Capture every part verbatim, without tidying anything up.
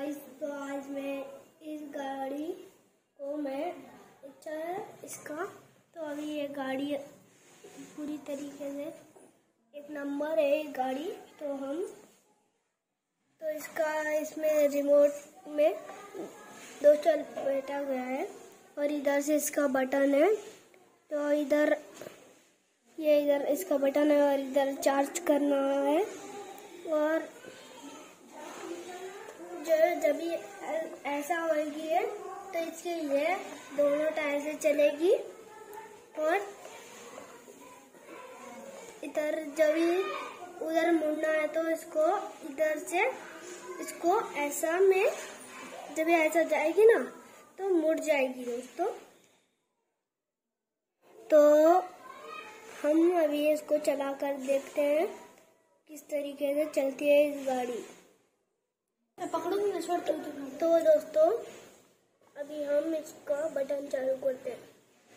Guys, तो आज मैं इस गाड़ी को मैं अच्छा है इसका तो अभी ये गाड़ी पूरी तरीके से एक नंबर है ये गाड़ी। तो हम तो इसका इसमें रिमोट में दो चल बैठा गया है और इधर से इसका बटन है। तो इधर ये इधर इसका बटन है और इधर चार्ज करना है। और जो जब ये ऐसा होगी है तो इसके ये दोनों टायर से चलेगी और इधर जब ही उधर मुड़ना है तो इसको इधर से इसको ऐसा में जब ये ऐसा जाएगी ना तो मुड़ जाएगी दोस्तों। तो हम अभी इसको चला कर देखते हैं किस तरीके से चलती है इस गाड़ी। मैं पकड़ूंगी ना, छोड़। तो दोस्तों अभी हम इसका बटन चालू करते हैं।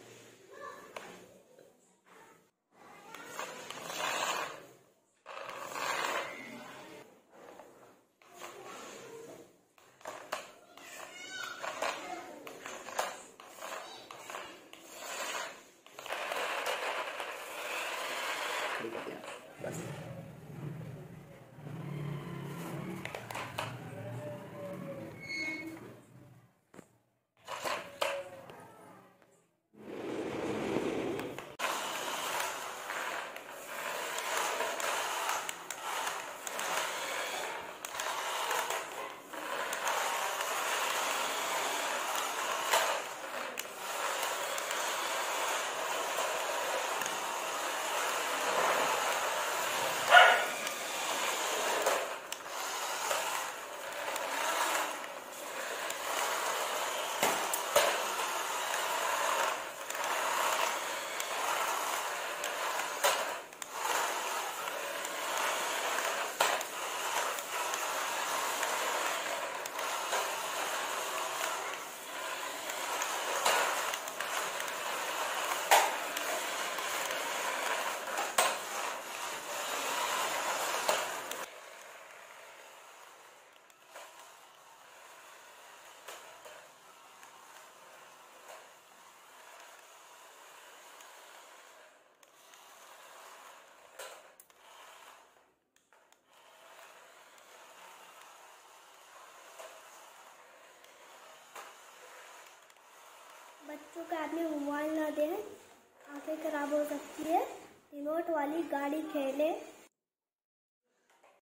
बस बच्चों के हाथ में मोबाइल ना दें, आंखें खराब हो सकती है। रिमोट वाली गाड़ी खेलें।